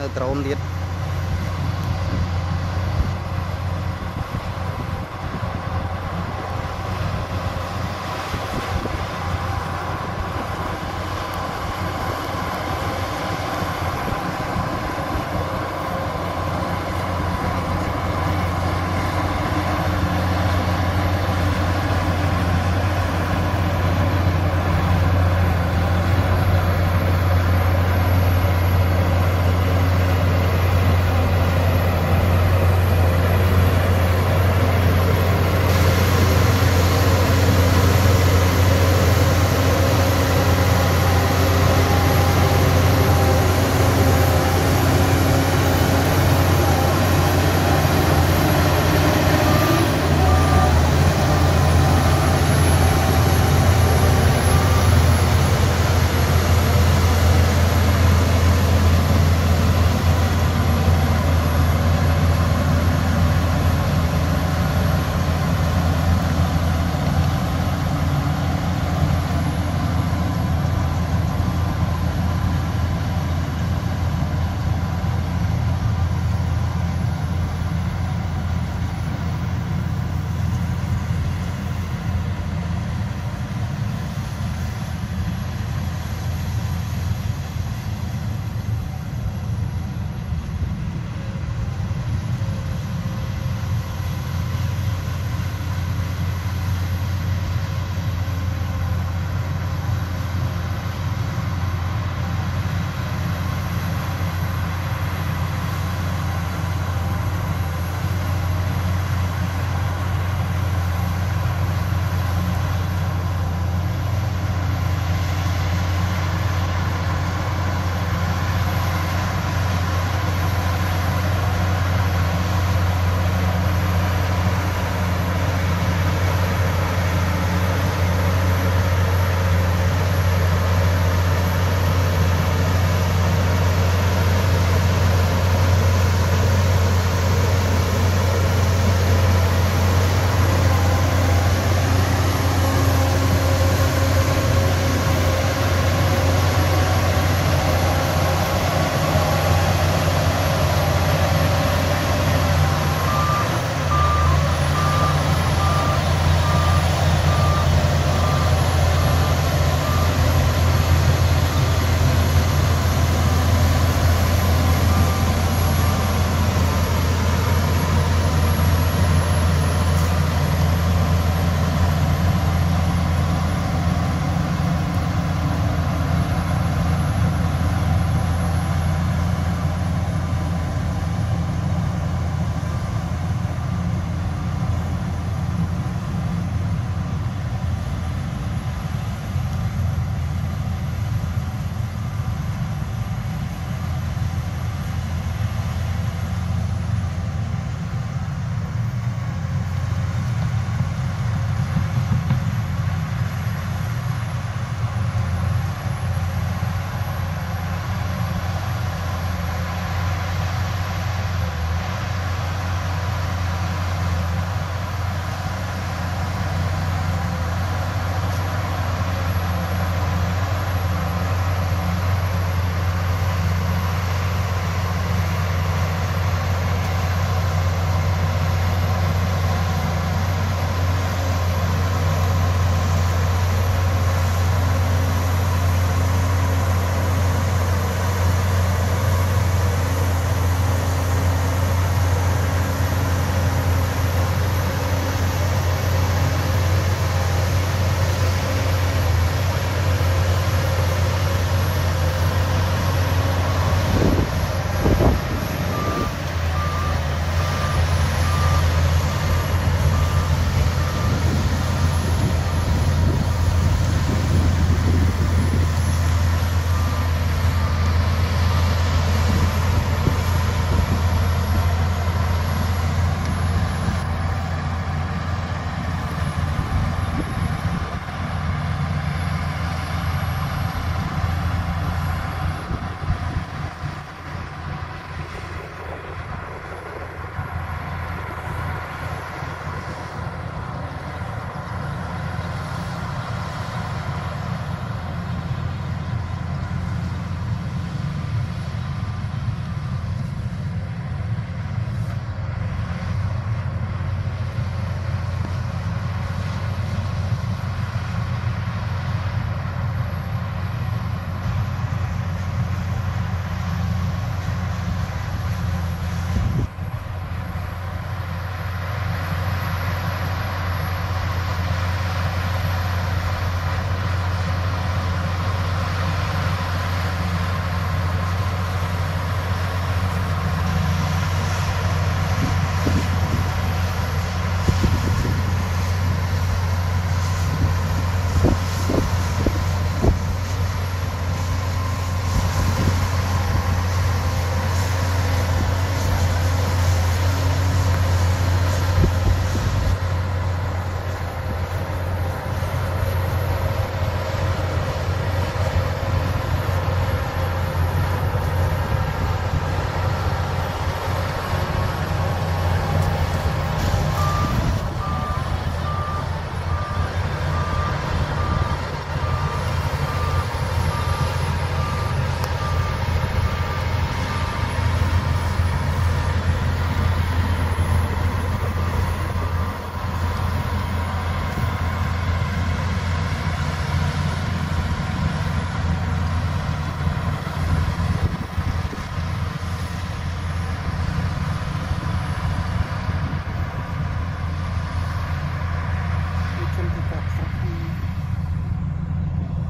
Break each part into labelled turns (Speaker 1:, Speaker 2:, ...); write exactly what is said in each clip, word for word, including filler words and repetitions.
Speaker 1: nơi trốn tiết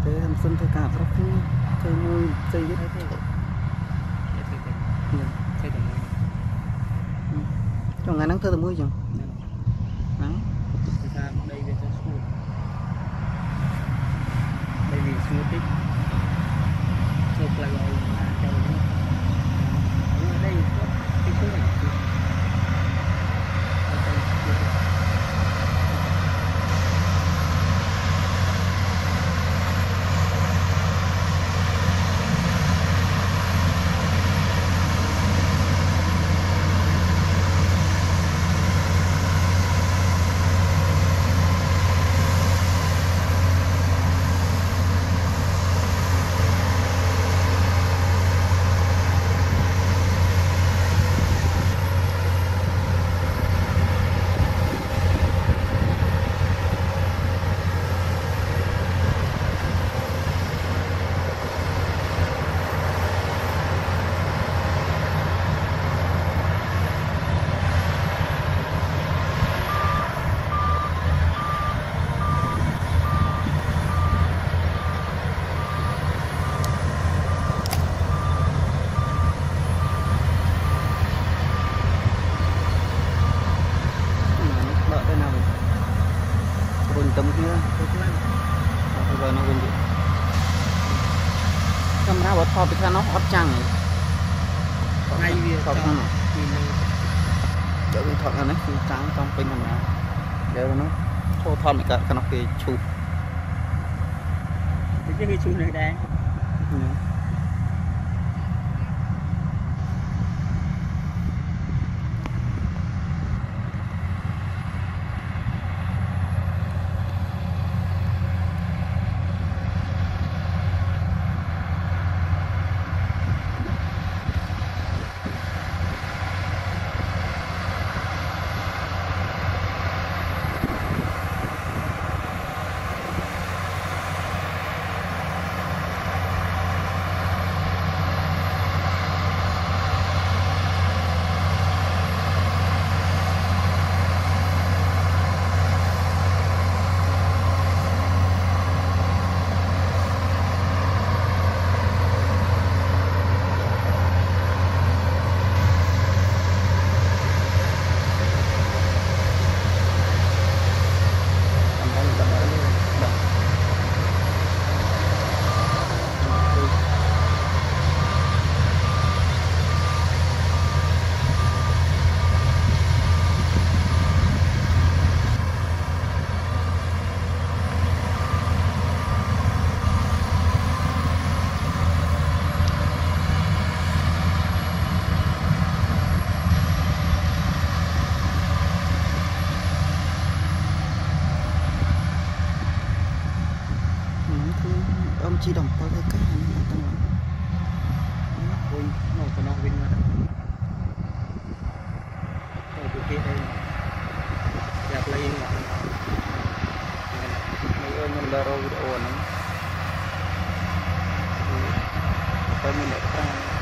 Speaker 1: thế thằng xuân thôi cả rất chơi môi xây biết
Speaker 2: thế thế thế
Speaker 1: trong ngày nắng thơ từ môi chẳng nắng
Speaker 2: đây về cho school đây vì school tích chụp lại rồi cho nhưng ở đây cái số này
Speaker 1: tâm kia rồi nó quên gì camera bật phao bị nó hot chăng
Speaker 2: ngay vì
Speaker 1: thật không đỡ bị thật này trắng trong pin camera để nó thô thon bị cả nó kia chụp
Speaker 2: cái cái chụp này đây
Speaker 1: ông chỉ đồng bao cái cái này tao nói
Speaker 2: ôi nó còn non vinh mà ở chỗ kia đây gặp lại mà
Speaker 1: mấy ơi mình đã rồi video này phải mình đã